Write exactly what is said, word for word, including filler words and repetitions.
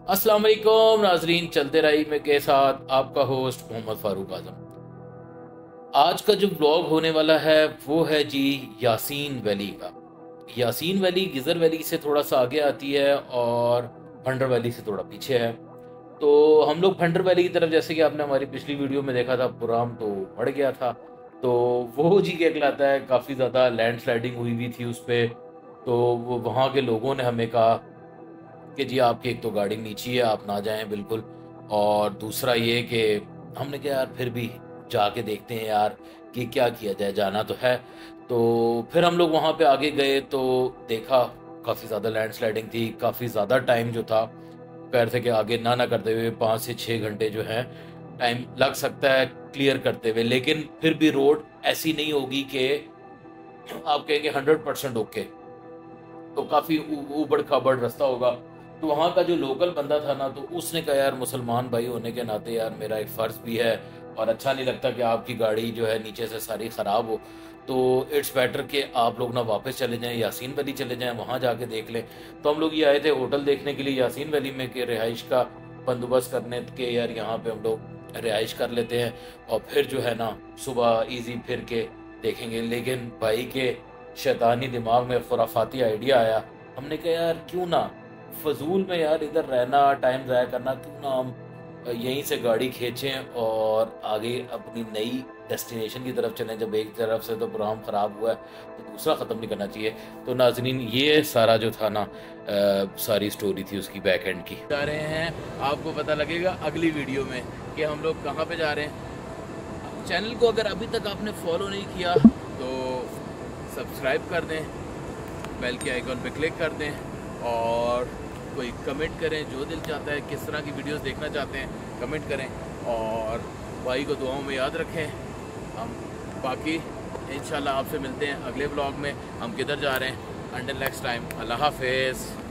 अस्सलाम वालेकुम नाजरीन, चलते रही में के साथ आपका होस्ट मोहम्मद फारूक आजम। आज का जो ब्लॉग होने वाला है वो है जी यासीन वैली का। यासीन वैली गिज़र वैली से थोड़ा सा आगे आती है और भंडर वैली से थोड़ा पीछे है। तो हम लोग भंडर वैली की तरफ, जैसे कि आपने हमारी पिछली वीडियो में देखा था, पुराम तो बढ़ गया था। तो वो जी क्या कहलाता है, काफ़ी ज़्यादा लैंड स्लाइडिंग हुई हुई थी उस पर। तो वो वहाँ के लोगों ने हमें कहा कि जी आपकी एक तो गाड़ी नीची है, आप ना जाएं बिल्कुल। और दूसरा ये कि हमने कहा यार फिर भी जाके देखते हैं यार कि क्या किया जाए, जाना तो है। तो फिर हम लोग वहाँ पे आगे गए तो देखा काफ़ी ज़्यादा लैंड स्लाइडिंग थी, काफ़ी ज़्यादा टाइम जो था कह रहे थे कि आगे ना ना करते हुए पाँच से छः घंटे जो है टाइम लग सकता है क्लियर करते हुए। लेकिन फिर भी रोड ऐसी नहीं होगी कि आप कहेंगे हंड्रेड परसेंट ओके, तो काफ़ी ऊबड़ खाबड़ रास्ता होगा। तो वहाँ का जो लोकल बंदा था ना, तो उसने कहा यार मुसलमान भाई होने के नाते यार मेरा एक फ़र्ज़ भी है और अच्छा नहीं लगता कि आपकी गाड़ी जो है नीचे से सारी ख़राब हो। तो इट्स बेटर कि आप लोग ना वापस चले जाएं, यासीन वैली चले जाएं, वहाँ जाके देख लें। तो हम लोग ये आए थे होटल देखने के लिए यासीन वैली में कि रिहाइश का बंदोबस्त करने के, यार यहाँ पे हम लोग रिहाइश कर लेते हैं और फिर जो है ना सुबह ईजी फिर के देखेंगे। लेकिन भाई के शैतानी दिमाग में खुराफाती आइडिया आया। हमने कहा यार क्यों ना फजूल में यार इधर रहना, टाइम ज़ाया करना, क्यों ना हम यहीं से गाड़ी खींचें और आगे अपनी नई डेस्टिनेशन की तरफ चलें। जब एक तरफ से तो प्रोग्राम ख़राब हुआ है तो दूसरा ख़त्म नहीं करना चाहिए। तो नाजरीन ये सारा जो था ना आ, सारी स्टोरी थी उसकी बैक एंड की। जा रहे हैं, आपको पता लगेगा अगली वीडियो में कि हम लोग कहाँ पे जा रहे हैं। चैनल को अगर अभी तक आपने फॉलो नहीं किया तो सब्सक्राइब कर दें, बेल के आइकॉन पे क्लिक कर दें और कोई कमेंट करें, जो दिल चाहता है किस तरह की वीडियोस देखना चाहते हैं कमेंट करें और भाई को दुआओं में याद रखें। हम बाकी इंशाल्लाह आपसे मिलते हैं अगले ब्लॉग में। हम किधर जा रहे हैं, अंटिल नेक्स्ट टाइम, अल्लाह हाफिज़।